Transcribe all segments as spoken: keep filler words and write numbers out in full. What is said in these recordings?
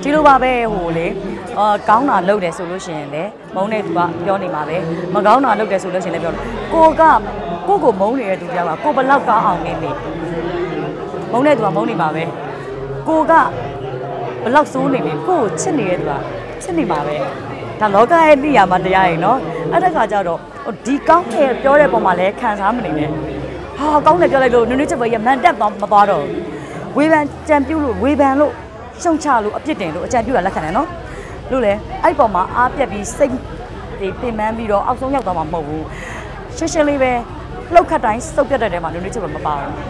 ဒီလိုပါပဲဟိုလေအာကောင်းတာလုပ်တယ်ဆိုလို့ရှိရင်လေမုန်းတဲ့သူကပြောနေမှာပဲမကောင်းတာလုပ်တယ်ဆိုလို့ရှိရင်လည်းပြောတယ်ကိုကကိုကိုမုန်းနေတဲ့သူတယောက်ကကိုဘလောက်ကောင်းအောင်နေနေမုန်းတဲ့သူကမုန်းနေမှာပဲကိုကဘလောက်စိုးနေနေကိုကိုချစ်နေတဲ့သူကချစ်နေမှာပဲဒါလောကရဲ့နေရာမှာတရားရင်နော်အဲ့ဒါကကြတော့ဒီကောင်းတဲ့ပြောတဲ့ပုံမှာလည်းခံစားမနေနဲ့ဟာကောင်းတယ်ပြောလိုက်လို့နွေးနွေးချက်ပဲရမန်တက်တော့မသွားတော့ဝေဖန်ကြံပြူလို့ဝေဖန်လို့ရှုံချလို့အပြစ်တင်လို့အကြံပြူတာလက်ခံတယ်နော်လို့လေအဲ့ပေါ်မှာအားပြက်ပြီးစိတ်တွေပင်ပန်းပြီးတော့အောက်ဆုံးရောက်သွားမှာမဟုတ်ဘူးရှင်းရှင်းလေးပဲလှုပ်ခတ်တိုင်းစုပ်ပြတ်တဲ့တဲမှာနွေးနွေးချက်ပဲမပါဘူး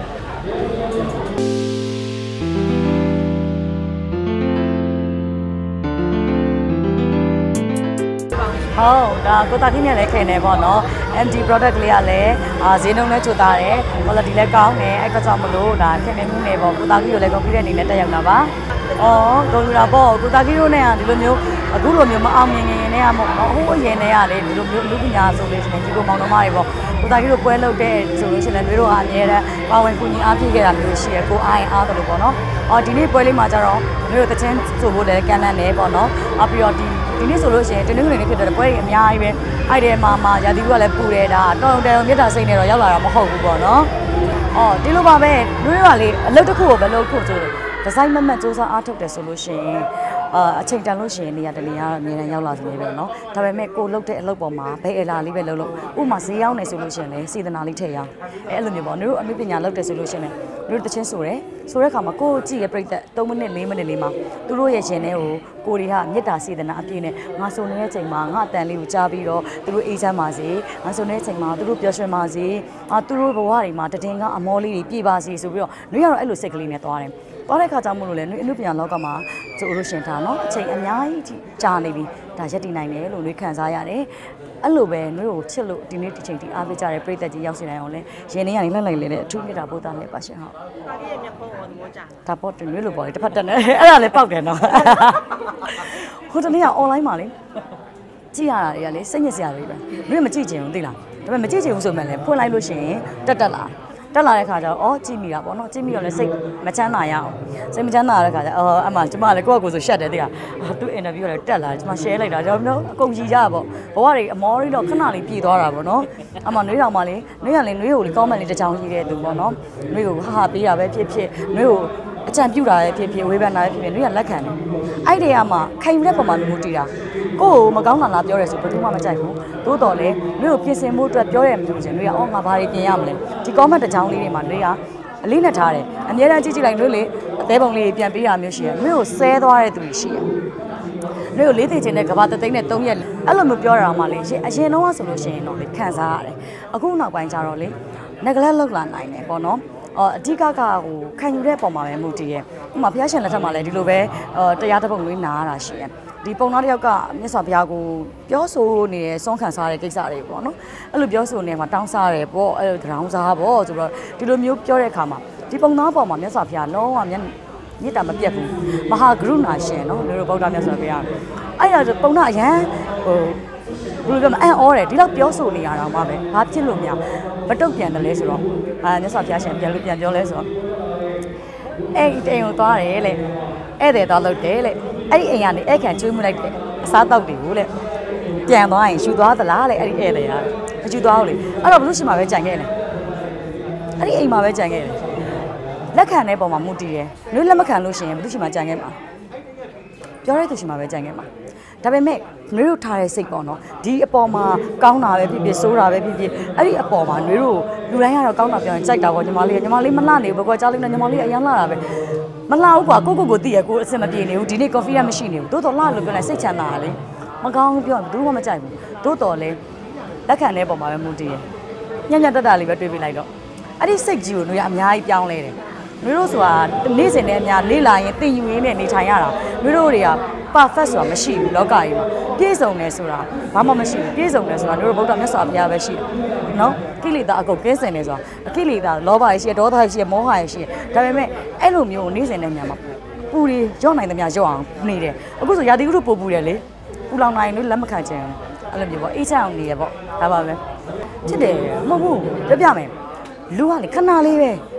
ဟုတ်ဒါကိုတာခင်းနဲ့လည်းခင်နေပေါ့နော် M D product လေးကလည်းအာဈေးနှုန်းလည်းချိုသားတယ် quality လည်းကောင်းတယ်အဲ့ကကြောင့်မလို့ဒါခင်နေမှုနေပေါ့ကိုတာခင်းတို့လည်း computer အနေနဲ့တက်ရောက်တာပါအော်ကုန်လာပေါ့ကိုတာခင်းတို့နဲ့ကဒီလိုမျိုးအခုလိုမျိုးမအောင်မြင်ရင်နဲ့ကမဟုတ်ဟိုအရင်နဲ့ကလေဒီလိုမျိုးလူပညာဆိုလို့ရှိရင်ဒီကိုမောင်နှမတွေပေါ့ကိုတာခင်းတို့ပွဲလုပ်တဲ့ဆိုလို့ရှိရင်တို့ကအများနဲ့ပါဝင်ကူညီအားပေးခဲ့တာမျိုးရှိရကိုအားရင်အားတယ်လို့ပေါ့နော်အော်ဒီနေ့ပွဲလေးမှာကျတော့တို့တချင်းဆိုဖို့လည်းကန်လန့်နေပေါ့နော်အပြီးတော့ဒီဒီနေ့ဆိုလို့ရှိရင်တနင်္ဂနွေနေ့ဖြစ်တဲ့ပွဲတွေအများကြီးပဲအဲ့ဒီမှာမှာရာသီဥတုကလည်းပူတယ်ဒါတောင်တန်မြတ်တာစိတ်နဲ့တော့ရောက်လာတာမဟုတ်ဘူးပေါ့နော်အော်ဒီလိုပါပဲတို့တွေကလေအလုပ်တစ်ခုကိုပဲလုပ်ဖို့ဆိုဒီဇိုင်းမမတ်စူးစမ်းအားထုတ်တယ်ဆိုလို့ရှိရင်အာအချိန်တန်လို့ရှိရင်နေရာတနေရာအမြဲတမ်းရောက်လာစေပဲเนาะဒါပေမဲ့ကိုလုတ်တဲ့အလုပ်ပေါ်မှာဘယ်အလားလေးပဲလုပ်လို့ဥပမာဈေးရောက်နေဆိုလို့ရှိရင်လည်းစေတနာလေးထည့်ရအောင်အဲအဲ့လိုမျိုးပေါ့တို့အမိပညာလုပ်တယ်ဆိုလို့ရှိရင်တို့တချင်းဆိုတယ်ဆိုတဲ့အခါမှာကိုကြည့်ရပြိသက်သုံးမိနစ်လေးမိနစ်လေးမှာသူတို့ရဲ့ရှင်ထဲကိုကိုတွေကမေတ္တာစေတနာအပြည့်နဲ့ငါဆိုနေတဲ့ချိန်မှာငါအတန်လေးကိုကြားပြီးတော့သူတို့အေးချမ်းပါစေငါဆိုနေတဲ့ချိန်မှာသူတို့ပျော်ရွှင်ပါစေအာသူတို့ဘဝတွေမှာတည်ငါအမောလေးတွေပြည့်ပါစေဆိုပြီးတော့တို့ကတော့အဲ့လိုစိတ်ကလေးနဲ့သွားတယ်သွားတဲ့ခါကျမှလို့လေနှွေးအနုပညာလောကမှာဆိုလို့ရှင်ထားနော်အချိန်အများကြီးကြာနေပြီဒါရက်တည်နိုင်တယ်လို့နှွေးခံစားရတယ်အဲ့လိုပဲနှွေးကိုချစ်လို့ဒီနေ့ဒီချိန်ဒီအားပေးကြတဲ့ပရိသတ်ကြီးရောက်စီနိုင်အောင်လဲရင်ထဲကနေလှက်လိုက်လေတဲ့အထူးမြတ်တာပို့တာနဲ့ပါရှင်ဟုတ်ပါပြည့်ရဲ့မျက်ဖုံးကိုသဘောကျဒါပေါ့တွင်နှွေးလို့ပေါ့လေတစ်ဖက်တက်နေအဲ့ဒါလည်းပောက်တယ်နော်ဟိုတနေ့က online မှာလေကြည့်ရတာတွေကလေစိတ်ညစ်စရာတွေပဲနှွေးမကြည့်ချင်ဘူးသိလားဒါပေမဲ့မကြည့်ချင်ဘူးဆိုမှလည်းဖွင့်လိုက်လို့ရှိရင်တက်တက်လာတက်လာတဲ့ခါကျတော့အော်ကြည့်မိတာပေါ့နော်ကြည့်မိတော့လည်းစိတ်မချမ်းသာရအောင်စိတ်မချမ်းသာတဲ့ခါကျအော်အမှကျမလည်းကိုယ့်အကိုဆိုရှက်တယ်တိကသူ့ interview ကလည်းတက်လာတယ်ကျမ share လိုက်တာဒါမျိုးအကုန်ကြီးကြပေါ့ဘဝတွေအမောတွေတော့ခဏလေးပြည်သွားတာပေါ့နော်အမှနှွေးတော်မှလေနှွေးရလေနှွေးကိုလေကောင်းမှန်လေးတစ်ချောင်းကြီးတဲ့သူပေါ့နော်နှွေးကိုဟာဟာပေးတာပဲဖြစ်ဖြစ်နှွေးကိုအကြံပြုတာပဲဖြစ်ဖြစ်ဝေဖန်တာပဲဖြစ်ဖြစ်နှွေးကလက်ခံတယ်အဲ့ဒီကမှခိုင်ယူတဲ့ပုံမှာမျိုးတည်တာကိုကိုမကောင်းတာလားပြောရဲဆိုဘယ်သူမှမကြိုက်ဘူးသို့တော်လည်းနှွေးကိုပြင်ဆင်ဖို့အတွက်ပြောရဲမလို့ရှင်နှွေးကအော်ငါဘာတွေပြင်ရမလဲဒီ comment တစ်ချောင်းလေးတွေမှာနှွေးကအလေးနဲ့ထားတယ်အများအားကြည့်ကြည့်လိုက်နှွေးလေအသေးပုံလေးပြန်ပေးတာမျိုးရှိရနှွေးကိုဆဲသွားတဲ့သူတွေရှိရနှွေးကိုလေးသိချင်တဲ့ကဘာတသိန်းနဲ့သုံးရက်အဲ့လိုမျိုးပြောတာမှလေရှင်အရင်တော့ဆိုလို့ရှိရင်တော့လေခံစားရတယ်အခုနောက်ပိုင်းကျတော့လေငကလက်လောက်လာနိုင်တယ်ပေါ့နော်အော်အဓိကကဟိုခံယူတဲ့ပုံမှာပဲမူတည်ရဲ့ဥပမာဘုရားရှင်လက်ထက်မှာလည်းဒီလိုပဲအော်တရားတစ်ပုံလေးနားရတာရှိရဲ့ဒီပုံသားတစ်ယောက်ကမြတ်စွာဘုရားကိုပြောဆိုနေတဲ့စွန့်ခံစားတဲ့ကိစ္စတွေပေါ့နော်အဲ့လိုပြောဆိုနေမှာတောင်းစားတယ်ပေါ့အဲ့လိုတောင်းစားပေါ့ဆိုတော့ဒီလိုမျိုးပြောတဲ့အခါမှာဒီပုံသားပေါ်မှာမြတ်စွာဘုရားလုံးဝမျက်မြစ်တာမပြတ်ဘူးမဟာကရုဏာရှင်နော်လူတို့ဗုဒ္ဓမြတ်စွာဘုရားအဲ့ဒါပုံသားအရန်ဟိုဘယ်လိုပြောမလဲအံ့ဩတယ်ဒီလောက်ပြောဆိုနေရတာမှပဲဘာဖြစ်လို့များမတုတ်ပြန်တယ်လဲဆိုတော့အာမြတ်စွာဘုရားရှင်ပြန်လို့ပြန်ပြောလဲဆိုတော့အဲ့ဒီတိမ်ကိုသွားတယ်လေဧည့်သည်သွားလို့တယ်လေအဲ့ဒီအိမ်ကနေဧည့်ခံကျွေးမှုလိုက်တယ်အစားတောက်တွေကိုလေပြန်သွားရင်ရှူသွားသလားလေအဲ့ဒီဧည့်သည်ကမရှူသွားဘူးလေအဲ့တော့ဘလို့ရှိမှပဲကြံခဲ့လေအဲ့ဒီအိမ်မှာပဲကြံခဲ့တယ်လက်ခံတဲ့ပုံမှာမူတည်တယ်နှွေးလက်မခံလို့ရှိရင်ဘလို့ရှိမှကြံခဲ့မှာပြောတဲ့သူရှိမှပဲကြံခဲ့မှာဒါပေမဲ့နှွေးတို့ထားတဲ့စိတ်ပေါ့နော်ဒီအပေါ်မှာကောင်းတာပဲဖြစ်ဖြစ်ဆိုးတာပဲဖြစ်ဖြစ်အဲ့ဒီအပေါ်မှာနှွေးတို့လူတိုင်းကတော့ကောင်းတာပြောရင်ကြိုက်တာပေါ့ညီမလေးညီမလေးမလှနေဘူးဘကွာကြားလိုက်နေညီမလေးအရင်လှတာပဲမလှဘူးကွာကိုကိုကိုသိရကိုအစင်မပြေနေဘူးဒီနေ့ coffee ရမရှိနေဘူးတိုးတော်လှလို့ပြောလိုက်စိတ်ချမ်းသာတာလေမကောင်းဘူးပြောဘူးမှမကြိုက်ဘူးတိုးတော်လဲလက်ခံတဲ့ပုံမှာပဲမူတည်ရညံ့ညံ့တက်တာလေးပဲတွေးပြလိုက်တော့အဲ့ဒီစိတ်ကြီးကိုနှွေးကအများကြီးပြောင်းလဲတယ်နှွေးတို့ဆိုတာနေ့စဉ်နဲ့အများလေးလာရင်တင်ယူရင်းနဲ့နေထိုင်ရတာနှွေးတို့တွေက perfect ဆိုတာမရှိဘူးလောကကြီးမှာပြည့်စုံတယ်ဆိုတာဘာမှမရှိဘူးပြည့်စုံတယ်ဆိုတာတို့ဗုဒ္ဓမြတ်စွာဘုရားပဲရှိတယ်နော်ကိလေသာအကုန်ကင်းစင်တယ်ဆိုတာအကိလေသာလောဘရှိရဒေါသရှိရမောဟရှိရဒါပေမဲ့အဲ့လိုမျိုးနေ့စဉ်နဲ့ညမှာပူတွေရော့နိုင်သမျှရော့အောင်နေတယ်အခုဆိုရာသီဥတုပို့ပူတယ်လေပူလောင်နိုင်လို့လက်မခံချင်အဲ့လိုမျိုးပေါ့အေးချမ်းအောင်နေရပေါ့ဒါပါပဲဖြစ်တယ်မဟုတ်ဘူးပြပြမယ်လူကလေခဏလေးပဲ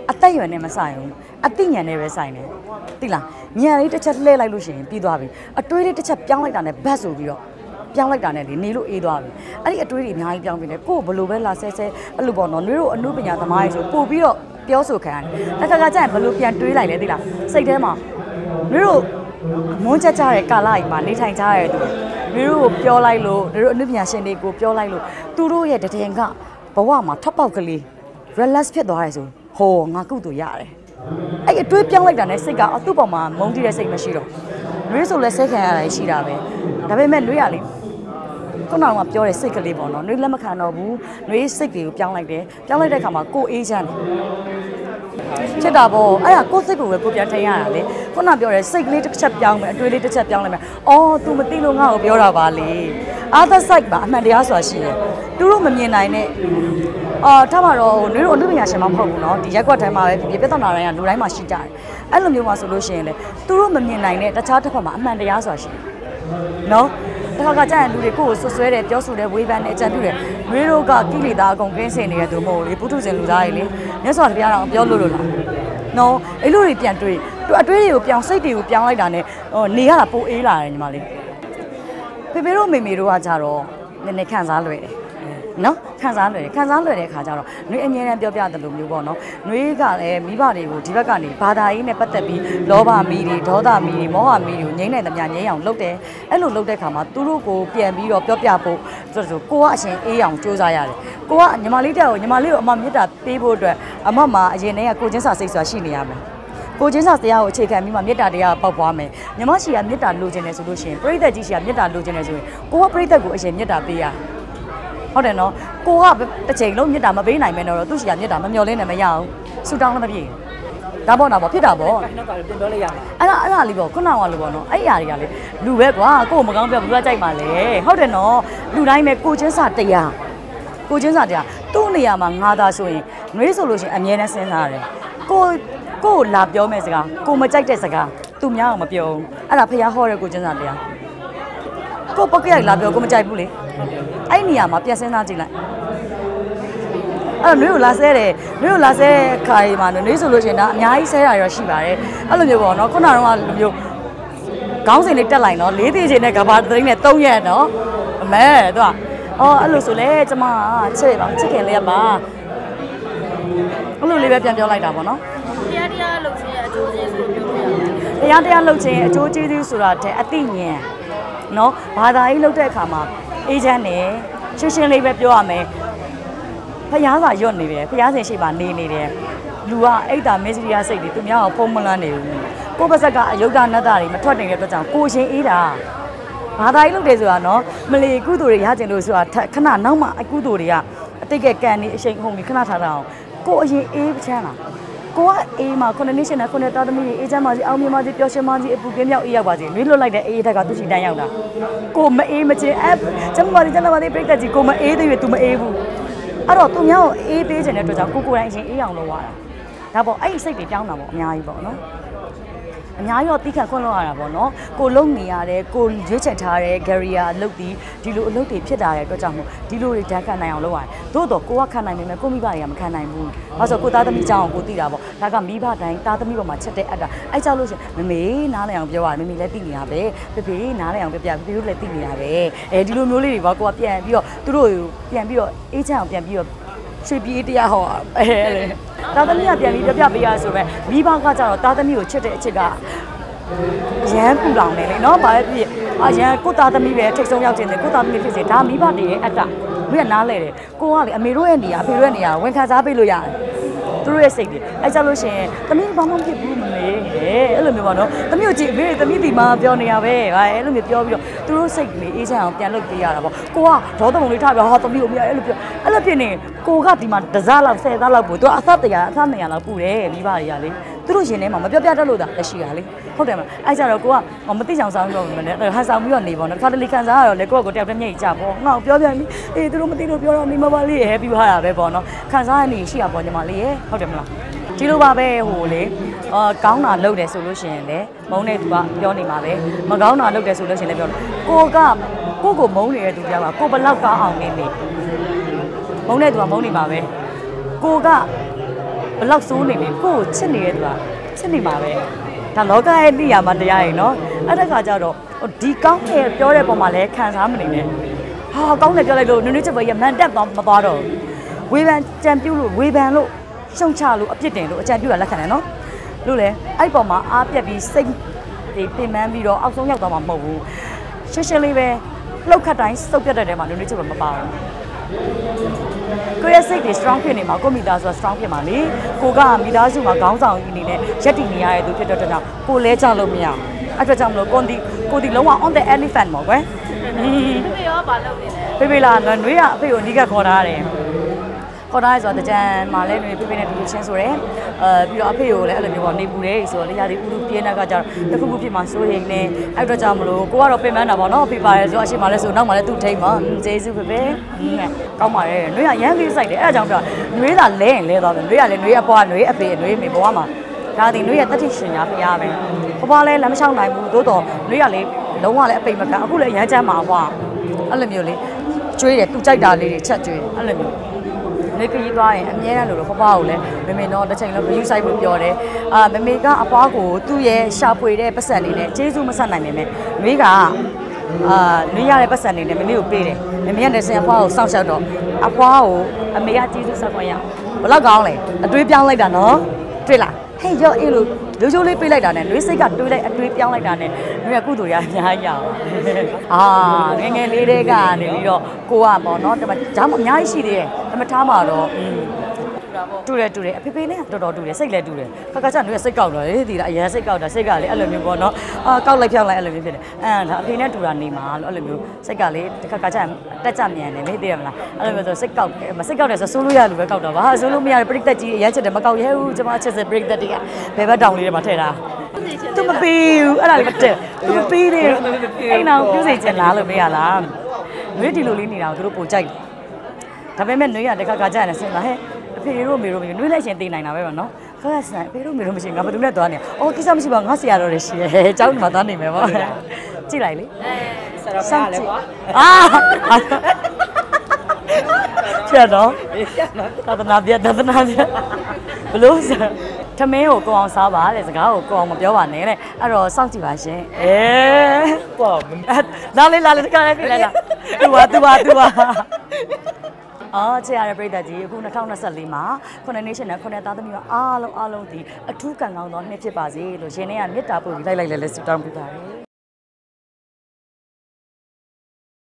အသက်ရွယ်နဲ့မဆိုင်ဘူးအသိဉာဏ်နဲ့ပဲဆိုင်တယ်သိလားဉာဏ်လေးတစ်ချက်လှည့်လိုက်လို့ရှိရင်ပြီးသွားပြီအတွေးလေးတစ်ချက်ပြောင်းလိုက်တာနဲ့ဘတ်ဆိုပြီးတော့ပြောင်းလိုက်တာနဲ့လေနေလို့အေးသွားပြီအဲ့ဒီအတွေးတွေအများကြီးပြောင်းပြီးလေကိုယ်ဘလို့ပဲလာဆဲဆဲအဲ့လိုပေါ့နော်နှွေးတို့အမှုပညာသမားကြီးဆိုပို့ပြီးတော့ပြောဆိုခံရတယ်တစ်ခါခါကျရင်ဘလို့ပြန်တွေးလိုက်လဲသိလားစိတ်ထဲမှာနှွေးတို့မွန်းချက်ကြတဲ့ကာလကြီးမှာနေထိုင်ကြရတဲ့သူနှွေးတို့ကိုပြောလိုက်လို့နှွေးတို့အမှုပညာရှင်တွေကိုပြောလိုက်လို့သူတို့ရဲ့တည်င်ကဘဝမှာထပ်ပေါက်ကလေး relax ဖြစ်သွားရဲဆိုဟောငါကုသိုလ်ရတယ်အဲ့အတွေးပြောင်းလိုက်တာနဲ့စိတ်ကအသူ့ပေါ်မှာမုန်းတိတဲ့စိတ်မရှိတော့နှွေးဆိုလဲဆဲခံရတာရှိတာပဲဒါပေမဲ့နှွေးရလေခုနကပြောတဲ့စိတ်ကလေးပေါ့နော်နှွေးလက်မခံတော့ဘူးနှွေးစိတ်တွေကိုပြောင်းလိုက်တယ်ပြောင်းလိုက်တဲ့အခါမှာကိုအေးချမ်းတယ်ဖြစ်တာပေါ့အဲ့ဒါကိုစိတ်ကိုပဲကိုပြန်ထိန်ရတာလေခုနပြောတဲ့စိတ်ကလေးတစ်ချက်ပြောင်းမယ်အတွေးလေးတစ်ချက်ပြောင်းလိုက်မယ်အော် तू မသိလို့ငါ့ကိုပြောတာပါလေ other side မှာအမှန်တရားဆိုတာရှိတယ်သူတို့မမြင်နိုင်နဲ့အော်ထားပါတော့နှွေးတို့အမှုပညာရှင်မှမဟုတ်ဘူးเนาะဒီရက်ကွက်တိုင်းမှာပဲပြပြဿနာတိုင်းကလူတိုင်းမှာရှိကြတယ်အဲ့လိုမျိုးမှာဆိုလို့ရှိရင်လေသူတို့မမြင်နိုင်တဲ့တခြားတစ်ဖက်မှာအမှန်တရားဆိုတာရှိတယ်เนาะတခါကကြာရင်လူတွေကိုယ်ကိုဆွဆွဲတယ်ပြောဆိုတယ်ဝေဖန်တယ်အကြံပြုတယ်နှွေးတို့ကကိလေသာအကုန်ကင်းစင်နေတဲ့သူမဟုတ်လေပုထုဇဉ်လူသားတွေလေမြတ်စွာဘုရားတော်ပြောလို့လို့လားနော်အဲ့လိုတွေပြန်တွေးသူအတွေးတွေကိုပြောင်းစိတ်တွေကိုပြောင်းလိုက်တာနဲ့ဟိုနေရတာပိုအေးလာတယ်ညီမလေးဖေဖေတို့မေမေတို့ကကြတော့နည်းနည်းခံစားလွယ်တယ်နော်ခံစားလွယ်တယ်ခံစားလွယ်တဲ့အခါကျတော့နှွေးအမြဲတမ်းပြောပြတယ်လို့မျိုးပေါ့နော်နှွေးကလည်းမိဘတွေကိုဒီဘက်ကနေဘာသာရေးနဲ့ပတ်သက်ပြီးလောဘမီတွေဒေါသမီတွေမောဟမီတွေကိုငြိမ့်နိုင်သမျှငြိမ့်အောင်လုပ်တယ်အဲ့လိုလုပ်တဲ့အခါမှာသူတို့ကိုပြန်ပြီးတော့ပြောပြဖို့ဆိုတော့ကိုကအရှင်အေးအောင်စူးစမ်းရတယ်ကိုကညီမလေးတက်ကိုညီမလေးကိုအမမေတ္တာပေးဖို့အတွက်အမမှာအရင်တည်းကကိုချင်းစာစိတ်ဆိုတာရှိနေရမယ်ကိုချင်းစာတရားကိုအခြေခံပြီးမှမေတ္တာတရားပေါက်ပွားမယ်ညီမရှိကမေတ္တာလိုချင်တယ်ဆိုလို့ရှိရင်ပရိသတ်ကြီးရှိကမေတ္တာလိုချင်တယ်ဆိုရင်ကိုကပရိသတ်ကိုအရင်မေတ္တာပေးရဟုတ်တယ်နော်ကိုကတစ်ချိန်လုံးမြတ်တာမပေးနိုင်မဲတော့သူ့ရှိရမြတ်တာမမျော်လင်းနဲ့မရအောင်ဆူတောင်းလည်းမပြေဒါပေါ့နော်ပေါ့ဖြစ်တာပေါ့အဲ့ဒါအဲ့ဒါလေးပေါ့ခုနကလိုပေါ့နော်အဲ့ຢာတွေကလေလူပဲကွာကို့မကောင်းပြောဘူးကကြိုက်ပါလေဟုတ်တယ်နော်လူတိုင်းပဲကိုချင်းစာတရားကိုချင်းစာတရားသူ့နေရာမှာငါသာဆိုရင်နှွေးဆိုလို့ရှိရင်အမြဲတမ်းစဉ်းစားရတယ်ကိုကိုလာပြောမဲ့စကားကိုမကြိုက်တဲ့စကားသူများအောင်မပြောဘူးအဲ့ဒါဖះဟောတဲ့ကိုချင်းစာတရားကိုပကရိုက်လာပြောကိုမကြိုက်ဘူးလေအဲ့နေရာမှာပြန်စဉ်းစားကြည့်လိုက်အဲ့တော့နှွေးကိုလာဆဲတယ်နှွေးကိုလာဆဲခါရီမှာနှွေးဆိုလို့ရှိရင်ဒါအများကြီးဆဲတာရောရှိပါတယ်အဲ့လိုမျိုးပေါ့နော်ခုနကတော့လိုမျိုးခေါင်းစဉ်လေးတက်လိုက်နော်လေးသေးချင်းနဲ့ကဘာသိန်းနဲ့သုံးရက်နော်အမဲသူကအော်အဲ့လိုဆိုလေကျမချစ်ပါချစ်ခင်လေးရပါအဲ့လိုလေးပဲပြန်ပြောလိုက်တာပေါ့နော်တရားတရားလှုပ်ခြင်းရဲ့အကျိုးကျေးဇူးပြောပြရအောင်တရားတရားလှုပ်ခြင်းရဲ့အကျိုးကျေးဇူးဆိုတာတဲ့အသိဉာဏ်နော်ဘာသာရေးလှုပ်တဲ့အခါမှာအေးချမ်းတယ်ရှင်းရှင်းလေးပဲပြောရမယ်ဖျားစာရွတ်နေတယ်ဖျားစင်ရှိမှနေနေတယ်လူကအိတ်တာမစ္စရိယစိတ်တွေသူများအောင်ဖုံးမလန်းနေဘူးကိုယ့်ပါဇက်ကအယုဒ္ဓနတ္တတွေမထွက်နေတဲ့အတွက်ကြောင့်ကိုရှင်အေးတာဘာသာရေးလုပ်တယ်ဆိုတာနော်မလီကုသိုလ်တွေရကျင်လို့ဆိုတာခဏနောက်မှအကုသိုလ်တွေကအတိတ်ကကံနေအရှိန်ဟုန်ပြီးခဏထားတာအောင်ကိုအရင်အေးချမ်းလာကိုကအေးမှာခုနှစ်နှစ်ရှင်နဲ့ခုနှစ်သားသမီးတွေအေးချမ်းပါစေအောင်မြင်ပါစေပျော်ရွှင်ပါစေအပူကင်းမြောက်အေးရောက်ပါစေလွေးလွတ်လိုက်တဲ့အေးထက်ကသူ့ရှိတန်းရောက်တာကိုမအေးမချင်းအကျမတို့ကျန်ပါသေးပြိတ္တကြီးကိုမအေးသေးရ तू မအေးဘူးအဲ့တော့သူများကိုအေးပေးခြင်းတဲ့အတွက်ကြောင့်ကိုကိုယ်တိုင်အရင်အေးအောင်လုပ်ရတာဒါပေါ့အဲ့ဒီစိတ်တွေပြောင်းတာပေါ့အများကြီးပေါ့နော်အများကြီးတော့တိခတ်ခွင့်လောက်ရတာပေါ့နော်ကိုလုံနေရတယ်ကိုရွေးချယ်ထားတဲ့ Garia အလုပ်ဒီဒီလိုအလုပ်တွေဖြစ်တာတဲ့အတွက်ကြောင့်မို့ဒီလိုတွေဓာတ်ခံနိုင်အောင်လုပ်ရတယ်သို့တော့ကိုကခံနိုင်ပေမဲ့ကိုမိဘတွေကမခံနိုင်ဘူးဘာလို့ဆိုကိုသားသမီးကြောင့်ကိုသိတာပေါ့ဒါကမိဘတိုင်းသားသမီးပေါ်မှာချက်တဲ့အပ်တာအဲ့ကြောက်လို့ရှိရင်မမေနားလည်အောင်ပြောရတယ်မမေလည်းသိနေတာပဲဖေဖေနားလည်အောင်ပြပြဖေဖေတို့လည်းသိနေတာပဲအဲဒီလိုမျိုးလေးတွေပေါ့ကိုကပြန်ပြီးတော့သူတို့ပြန်ပြီးတော့အေးချမ်းအောင်ပြန်ပြီးတော့ရွှေပြည်တရားဟောအဲလေသားသမီးကပြန်ပြီးပြပြပေးရဆိုပဲမိဘကကြတော့သားသမီးကိုချစ်တဲ့အချစ်ကရမ်းပူလောင်နေလေနော်ဘာလဲဖြစ်အရန်ကိုသားသမီးပဲထိတ်ဆုံးရောက်ခြင်းတယ်ကိုသားသမီးဖြစ်စေဒါမိဘတည်းရဲ့အတ္တမင်းကနားလဲတယ်ကိုကလေအမေတို့ရဲ့နေရာအဖေတို့ရဲ့နေရာဝန်ခံစားပေးလို့ရတယ်သူတို့ရဲ့စိတ်တွေအဲကြောင့်လို့ရှိရင်သမီးဘာမှမဖြစ်ဘူးမမေအဲ့လိုမျိုးပါနော်သမီးကိုကြည့်အမေသမီးဒီမှာပြောနေရပဲဟာအဲ့လိုမျိုးပြောပြီးတော့သူတို့စိတ်လေးအေးချမ်းအောင်ပြန်လုပ်ပေးရတာပေါ့ကိုကဒေါသပုံလေးထားပြီးဟာသမီးကိုမရအဲ့လိုပြောအဲ့လိုဖြစ်နေကိုကဒီမှာတစားလောက်ဆယ်သားလောက်ပို့သူကအသတရားအသနေရလောက်ပူတယ်မိဘတွေကလေသူတို့ရင်ထဲမှာမပြောပြတတ်လို့တာလက်ရှိတာလေဟုတ်တယ်မလားအဲကြတော့ကိုကမသိချောင်ဆောင်တော့မနဲ့ဟန်ဆောင်ပြီးတော့နေပေါ့နော်တစ်ခါတလေခံစားရတော့လေကိုကကိုတယောက်တည်းမြိတ်ကြပေါ့ငါ့ကိုပြောပြပြီအေးသူတို့မသိလို့ပြောတော့နေမပါလေးရဲ့ပြီးသွားတာပဲပေါ့နော်ခံစားရနေရှိရပေါ့ညီမလေးရဲ့ဟုတ်တယ်မလားဒီလိုပါပဲဟိုလေအာကောင်းတာလုပ်တယ်ဆိုလို့ရှိရင်လေမုန်းတဲ့သူကပြောနေမှာပဲမကောင်းတာလုပ်တယ်ဆိုလို့ရှိရင်လည်းပြောကိုကကိုကိုမုန်းနေတဲ့သူပြောမှာကိုဘလောက်ကောင်းအောင်နေနေမုန်းတဲ့သူကမုန်းနေပါပဲကိုကဘလောက်စိုးနေလေကိုယ့်ကိုချစ်နေရသူကချစ်နေမှာပဲဒါလောကရဲ့နေရာမှာတရားရင်နော်အဲ့ဒါကကြတော့ဒီကောင်းတဲ့ပြောတဲ့ပုံမှာလည်းခံစားမနေနဲ့ဟာကောင်းတယ်ပြောလိုက်လို့နွေးနွေးချစ်ပွဲရမန်တက်တော့မသွားတော့ဝေဖန်ကြံပြူလို့ဝေဖန်လို့ရှုံချလို့အပြစ်တင်လို့အကြံပြူတာလက်ခံတယ်နော်လို့လေအဲ့ပုံမှာအားပြက်ပြီးစိတ်ဒီပြင်ပန်းပြီးတော့အောက်ဆုံးရောက်သွားမှာမဟုတ်ဘူးရှင်းရှင်းလေးပဲလှုပ်ခတ်တိုင်းစုပ်ပြတ်တဲ့တဲမှာနွေးနွေးချစ်ပွဲမပါဘူးကိုရဲ့စိတ်တွေ strong ဖြစ်နေမှာကိုမိသားစု strong ဖြစ်မှာလေကိုကမိသားစုမှာခေါင်းဆောင်ကြီးအနေနဲ့ရက်တည်နေရတဲ့သူဖြစ်တော့တော့ကိုလဲကြလို့မရအဲ့အတွက်ကြောင့်မလို့ကိုဒီကိုဒီလုံးဝ on the elephant ပေါ့ကွယ်ဖေဖေရောဘာလုပ်နေလဲဖေဖေလာနွေးရအဖေကိုအနီးကခေါ်ထားတယ်ခေါ်ထားရဆိုတော့တကြံမှာလဲနွေးဖေဖေနဲ့တူတူချင်းဆိုတယ်အဲပြီးတော့အဖေကိုလည်းအဲ့လိုမျိုးပေါ့နေပူတယ်ဆိုတော့လေရာဒီဥလူပြင်းတဲ့ကကြတော့တခုခုဖြစ်မှာစိုးရိမ်နေအဲ့အတွက်ကြောင့်မလို့ကိုကတော့ပင်ပန်းတာပေါ့နော်ဖေပါရဲဆိုတော့အရှိမလဲဆိုနောက်မှလည်းသူ့ထိတ်မှာကျေးဇူးဖေဖေကောင်းပါတယ်နွေးရရမ်းလေးစိုက်တယ်အဲ့ဒါကြောင့်ပြောနွေးသာလဲရင်လဲသွားတယ်နွေးရလဲနွေးအပွားနွေးအဖေနွေးမေဘွားမှာဒါဒီနွေးရတတိရှင်ညာဖရားပဲဘဘလည်းလမ်းမလျှောက်နိုင်ဘူးသို့တော့နွေးရလေလုံးဝလည်းအပိတ်မကန်အခုလည်းရမ်းချမ်းမှာဘွားအဲ့လိုမျိုးလေကျွေးတယ်သူကြိုက်တာလေးတွေချက်ကျွေးအဲ့လိုမျိုးနေခရီးသွားရင်အမြဲတမ်းလို့တော့ဘဘကိုလည်းမမေတော့တစ်ချိန်လုံးဂရုစိုက်ဖို့ပြောတယ်အာမမေကအပွားကိုသူ့ရဲ့ရှာဖွေတဲ့ပတ်စံနေနဲ့ကျေးဇူးမဆက်နိုင်ပေမဲ့နွေးကအာနွေးရတဲ့ပတ်စံနေနဲ့မမေကိုပေးတယ်မမေကလည်းဆင်အဖွားကိုစောင့်ရှောက်တော့အဖွားကိုအမေကကျေးဇူးဆက်ခွင့်ရဘလောက်ကောင်းလဲအတွေးပြောင်းလိုက်တာနော်တွေ့လားဟဲ့ရော့အေးလို့ရိုးရိုးလေးပေးလိုက်တာနဲ့နွေးစိတ်ကတွေးလိုက်အတွေးပြောင်းလိုက်တာနဲ့နွေးကကုသိုလ်ရအများကြီးရအောင်အာငယ်ငယ်လေးတဲကနေပြီးတော့ကိုကပေါ့နော်ဒါမှဂျားမအများကြီးရှိသေးတယ်ဒါမှထားမှာတော့တူတယ်တူတယ်အဖေဖေနဲ့တော်တော်တူတယ်စိတ်လည်းတူတယ်ခါခါကျနွေးစိတ်ကောက်တော့လေဒီလားအရင်စိတ်ကောက်တာစိတ်ကလေအဲ့လိုမျိုးပေါ့နော်အာကောက်လိုက်ဖြောင်းလိုက်အဲ့လိုမျိုးဖြစ်တယ်အဲဒါအဖေနဲ့တူတာနေမှာလို့အဲ့လိုမျိုးစိတ်ကလေတစ်ခါခါကျတက်ကြမြန်တယ်လေသိရမလားအဲ့လိုမျိုးဆိုစိတ်ကောက်မစိတ်ကောက်တယ်ဆိုဆိုးလို့ရလို့ပဲကောက်တော့ပါဆိုးလို့မရပရိသတ်ကြီးအရင်ချက်တယ်မကောက်ရဲဘူးကျွန်မချက်စပရိသတ်တွေကဘယ်ဘက်တောင်လေးတွေမှာထည့်တာသူမပေးဘူးအဲ့ဒါလေးမတက်သူမပေးသေးဘူးအဲ့နောက်ပြုစီချင်လားလို့မေးရလားနွေးဒီလိုလေးနေတာကိုသူတို့ပိုကြိုက်ဒါပေမဲ့နွေးရတစ်ခါခါကျရင်စဉ်းစားဟဲ့အဖေတို့မေတို့နွေးလိုက်ရှင်တည်နိုင်တာပဲပေါ့နော်ခက်ဆန်အဖေတို့မေတို့မရှိငါဘယ်သူနဲ့သွားနေအော်ကိစ္စမရှိပါငါဆရာတော်တွေရှိရဲကျောင်းမှာသွားနေမယ်ပေါ့ကြည့်လိုက်လေအဲဆရာတော်ကလည်းကွာအာကျတော့သဒနာပြသဒနာပြဘလို့စထမင်းကိုကိုအောင်စားပါတဲ့စကားကိုကိုအောင်မပြောပါနဲ့တဲ့အဲ့တော့စောင့်ကြည့်ပါရှင်အဲပေါ့လာလေလာလေတခါလေးပြလိုက်လားသူပါသူပါသူပါအော်ချစ်ရတဲ့ပရိသတ်ကြီးအခု၂၀၂၄မှာခုနှစ် nation နဲ့ခုနှစ်သားသမီးအားလုံးအားလုံးဒီအထူးကံကောင်းသောနှစ်ဖြစ်ပါစေလို့ရှင်နဲ့ကမေတ္တာပို့ပြီးလိုက်လိုက်လဲလဲဆုတောင်းပေးပါတယ်